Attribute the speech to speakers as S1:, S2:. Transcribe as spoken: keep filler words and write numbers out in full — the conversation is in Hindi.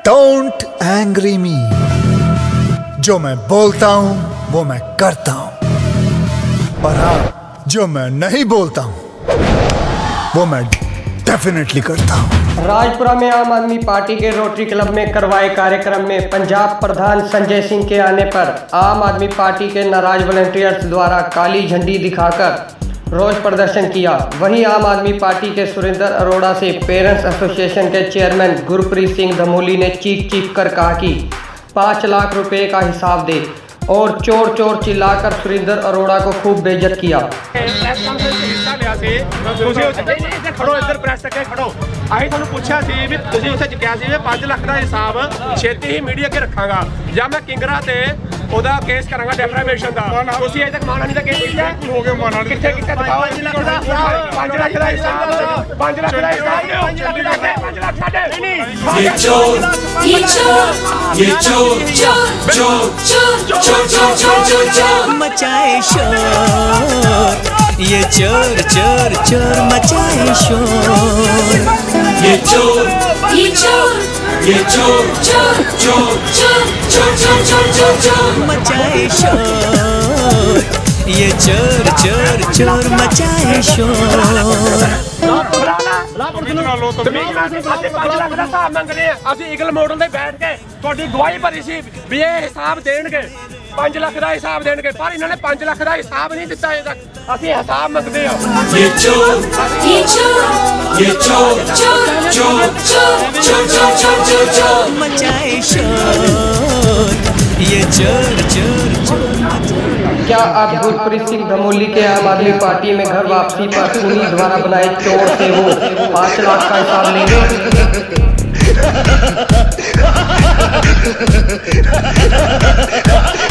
S1: डोंट एंग्री मी। जो मैं बोलता हूं वो मैं करता हूं, और हाँ, जो मैं नहीं बोलता हूं वो मैं डेफिनेटली करता हूं।
S2: राजपुरा में आम आदमी पार्टी के रोटरी क्लब में करवाए कार्यक्रम में पंजाब प्रधान संजय सिंह के आने पर आम आदमी पार्टी के नाराज वॉलंटियर्स द्वारा काली झंडी दिखाकर रोष प्रदर्शन किया। वहीं आम आदमी पार्टी के सुरेंद्र अरोड़ा से पेरेंट्स एसोसिएशन के चेयरमैन गुरप्रीत सिंह धमोली ने चीख चीख कर कहा कि पाँच लाख रुपए का हिसाब दे, और चोर चोर चिल्लाकर सुरेंद्र अरोड़ा को खूब बेइज्जत किया।
S3: ਉਹਦਾ ਕੇਸ ਕਰਾਂਗਾ ਡੈਫਰੇਮੇਸ਼ਨ ਦਾ। ਤੁਸੀਂ ਅਜੇ ਤੱਕ ਮਾਨਾ ਨਹੀਂ ਦਾ ਕੇਸ ਕੀਤਾ ਹੋ ਗਿਆ। ਮਾਨਾ ਕਿੱਥੇ ਕਿੱਥੇ ਦਿਖਾਓ। ਪੰਜ ਲੱਖ ਦਾ ਪੰਜ ਲੱਖ ਦਾ ਹਿਸਾਬ ਪੰਜ ਲੱਖ ਦਾ ਹਿਸਾਬ ਪੰਜ ਲੱਖ ਦਾ ਪੰਜ ਲੱਖ ਸਾਡੇ ਨਹੀਂ। ये चोर ये चोर ये चोर चोर चोर चोर चोर चोर चोर चोर
S4: मचाए शोर, ये चोर चोर चोर मचाए शोर।
S5: ये चोर ये चोर ये चोर चोर चोर चोर चोर चोर चोर चोर चोर
S4: मचाए शोर, ये चोर चोर चोर मचाए शोर।
S3: ਅਸੀਂ ਈਗਲ ਮਾਡਲ ਤੇ ਬੈਠ ਕੇ ਤੁਹਾਡੀ ਗਵਾਹੀ ਭਰੀ ਸੀ ਵੀ ਇਹ ਹਿਸਾਬ ਦੇਣਗੇ, ਪੰਜ ਲੱਖ ਦਾ ਹਿਸਾਬ ਦੇਣਗੇ, ਪਰ ਇਹਨਾਂ ਨੇ ਪੰਜ ਲੱਖ ਦਾ ਹਿਸਾਬ ਨਹੀਂ ਦਿੱਤਾ ਅਜੇ ਤੱਕ। ਅਸੀਂ ਹਿਸਾਬ ਮੰਗਦੇ ਹਾਂ।
S5: ये चोर ये चोर ये चोर चोर चोर चोर चोर चोर चोर चोर
S4: मचाए शोर, ये चोर चोर चोर।
S2: क्या आप गुरप्रीत सिंह धमोली के आम आदमी पार्टी में घर वापसी पर उन्हीं द्वारा बनाए चोर से वो पाँच लाख का हिसाब लेंगे?